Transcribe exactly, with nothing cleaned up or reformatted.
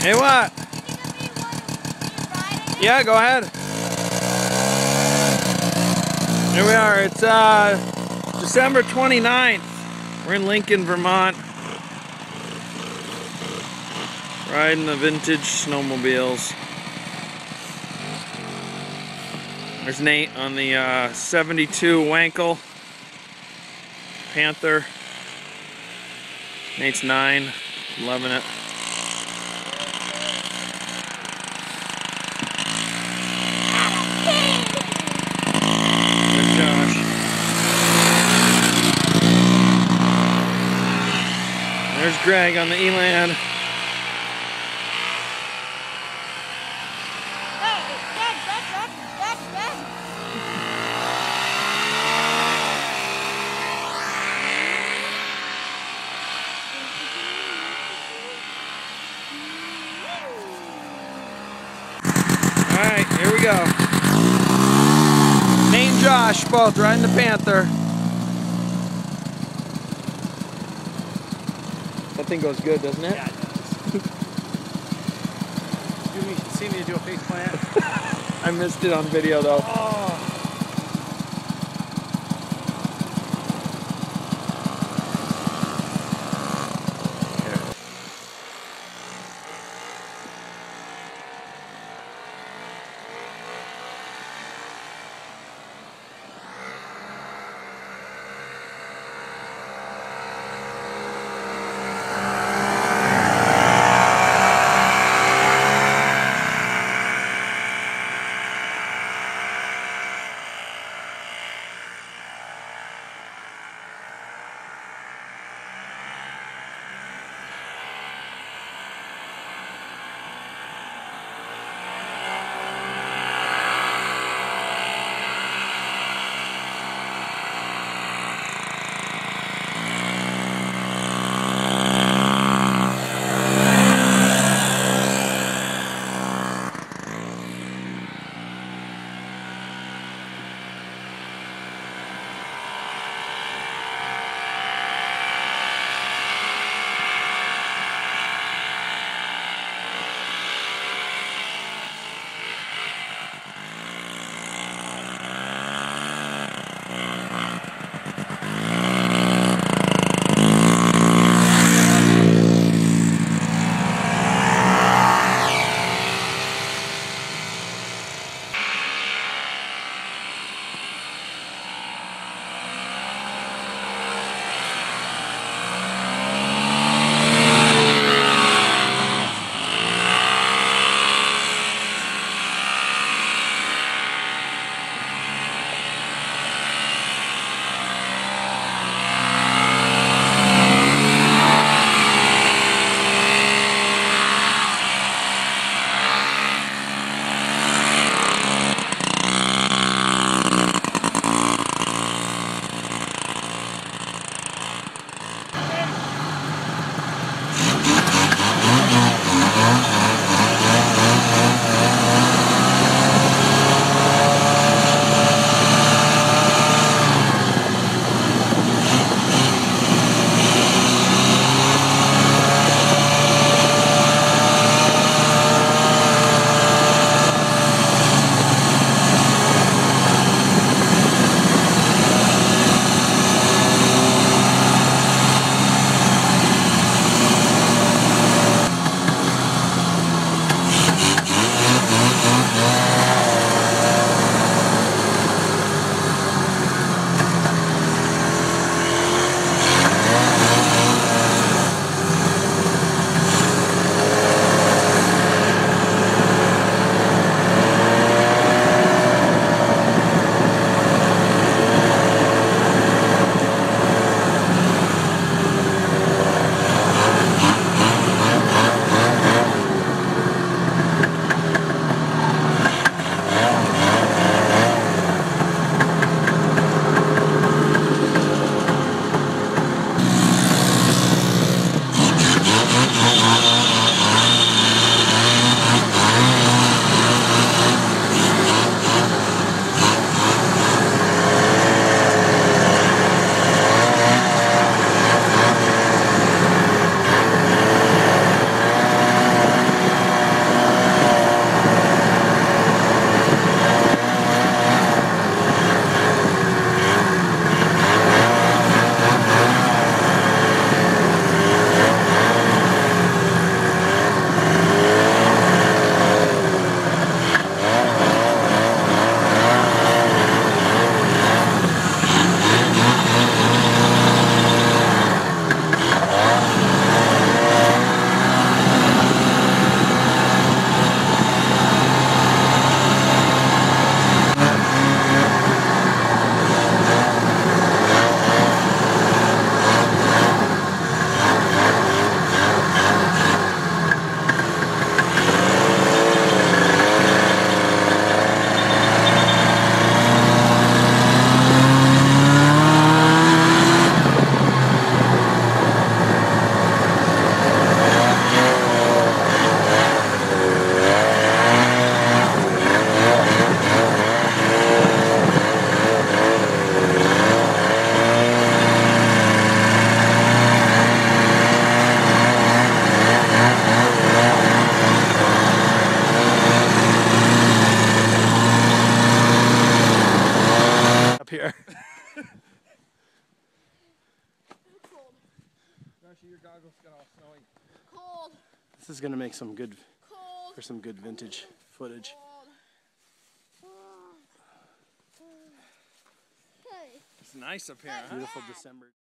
Hey, what? Yeah, go ahead. Here we are. It's uh, December twenty-ninth. We're in Lincoln, Vermont. Riding the vintage snowmobiles. There's Nate on the uh, seventy-two Wankel Panther. Nate's nine, loving it. There's Josh. There's Greg on the Eland. Alright, here we go. Nate and Josh both riding the Panther. That thing goes good, doesn't it? Yeah, it does. You need to see me do a face plant. I missed it on video though. Oh. This is gonna make some good for some good vintage footage. It's nice up here, huh? Beautiful December.